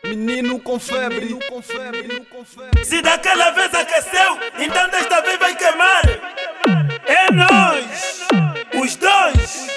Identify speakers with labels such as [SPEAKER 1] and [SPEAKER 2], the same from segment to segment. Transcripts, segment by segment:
[SPEAKER 1] Menino com febre.
[SPEAKER 2] Se daquela vez aqueceu, então desta vez vai queimar. É nós, os dois.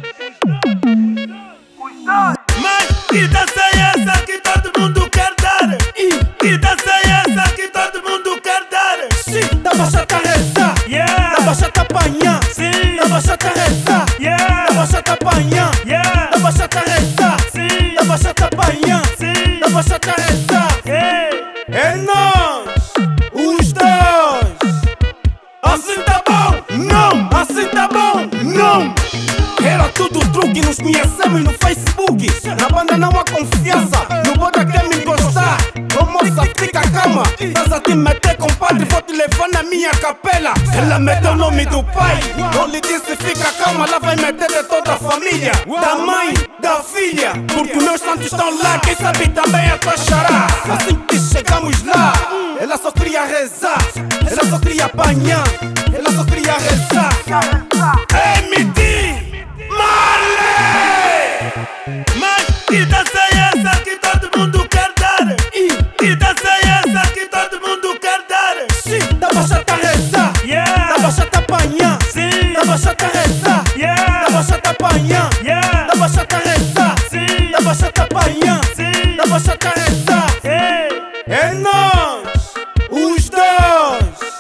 [SPEAKER 2] Mas que dança é essa que todo mundo quer dar? Que dança é essa que todo mundo quer dar?
[SPEAKER 3] Sim, da bachata reza,
[SPEAKER 2] Yeah,
[SPEAKER 3] da bachata apanhã,
[SPEAKER 2] sim,
[SPEAKER 3] da bachata reza,
[SPEAKER 2] yeah,
[SPEAKER 3] da bachata apanhã,
[SPEAKER 2] yeah,
[SPEAKER 3] da bachata reza,
[SPEAKER 2] sim,
[SPEAKER 3] da bachata apanhã,
[SPEAKER 2] sim,
[SPEAKER 3] da bachata reza.
[SPEAKER 2] hey.
[SPEAKER 3] É nós, os dois. Assim tá bom? Não. Assim tá bom? Não. Era tudo truque, nos conhecemos no Facebook. Na banda não há confiança, no boda quer me encostar. Ô moça, fica calma, estás a te meter, compadre, vou te levar na minha capela. Ela meteu o nome do pai, eu lhe disse fica calma, ela vai meter de toda a família, da mãe, da filha, porque meus santos estão lá, quem sabe também a tua xará. Assim que chegamos lá, ela só queria rezar, ela só queria apanhar, ela só queria rezar.
[SPEAKER 2] MD Marley! Mas que dança é essa que todo mundo quer dar? Que dança é essa que todo mundo quer dar?
[SPEAKER 3] Sim, da bachata rezar,
[SPEAKER 2] Yeah,
[SPEAKER 3] da bachata apanhar,
[SPEAKER 2] sim,
[SPEAKER 3] da bachata rezar,
[SPEAKER 2] yeah,
[SPEAKER 3] da bachata apanhar,
[SPEAKER 2] yeah,
[SPEAKER 3] da bachata rezar,
[SPEAKER 2] sim,
[SPEAKER 3] da bachata apanhar,
[SPEAKER 2] sim,
[SPEAKER 3] da bachata rezar.
[SPEAKER 2] hey.
[SPEAKER 3] É nós, os dois.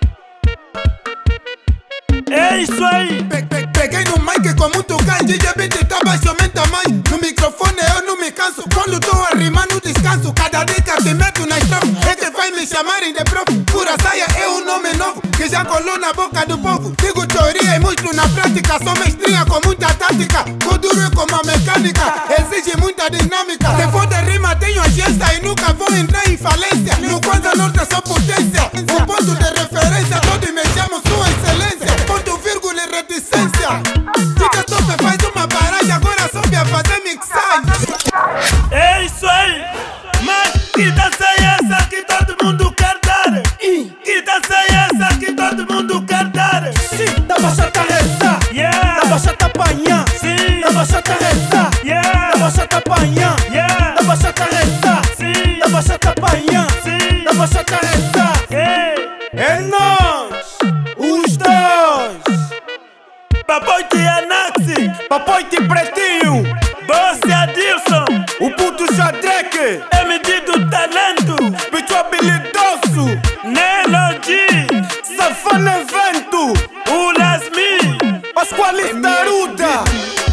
[SPEAKER 2] É isso aí.
[SPEAKER 4] Peguei no mic com muito gás, DJ Beat tá baixo, aumenta mais. No microfone eu não me canso, quando tô a rimar no descanso. Cada dica que meto na estrofe é que vai me chamarem de prof. Pura saia é um nome novo, que já colou na boca do povo. Digo teoria e mostro na prática, sou mestrinha com muita tática. O duro é como a mecânica, exige muita dinâmica. Se for de rima tenho agência e nunca vou entrar em falência. No Kwanza Norte sou potência, o ponto de referência, todos me chamam sua excelência. Ponto, vírgula e reticência. Diga top, faz uma paragem, agora soube a fazer mixagem.
[SPEAKER 2] É isso aí. Mas que dança é essa que todo mundo quer dar? Que dança é essa que todo mundo quer dar?
[SPEAKER 3] Sim, da bachata rezar,
[SPEAKER 2] Yeah,
[SPEAKER 3] da bachata apanhar,
[SPEAKER 2] sim,
[SPEAKER 3] da bachata rezar,
[SPEAKER 2] yeah,
[SPEAKER 3] da bachata apanhar,
[SPEAKER 2] yeah,
[SPEAKER 3] da bachata rezar,
[SPEAKER 2] sim,
[SPEAKER 3] da bachata apanhar,
[SPEAKER 2] sim,
[SPEAKER 3] da bachata rezar.
[SPEAKER 2] hey.
[SPEAKER 3] É nós, os dois.
[SPEAKER 2] Papoite Anaxi,
[SPEAKER 3] Papoite Pretinho,
[SPEAKER 2] Bosse Adilson,
[SPEAKER 3] o puto Xadreque,
[SPEAKER 2] MD do talento,
[SPEAKER 3] bicho habilidoso,
[SPEAKER 2] Nelogy,
[SPEAKER 3] Safana Evento,
[SPEAKER 2] o Lasmi,
[SPEAKER 3] Pasquale Taruda.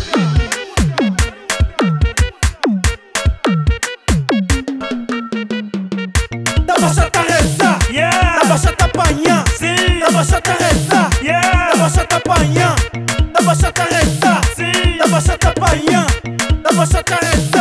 [SPEAKER 3] Da bachata rezar,
[SPEAKER 2] yeah,
[SPEAKER 3] da bachata apanhar,
[SPEAKER 2] sim,
[SPEAKER 3] da bachata rezar,
[SPEAKER 2] yeah,
[SPEAKER 3] da bachata apanhar, da bachata rezar,
[SPEAKER 2] sim,
[SPEAKER 3] da bachata apanhar, da bachata rezar.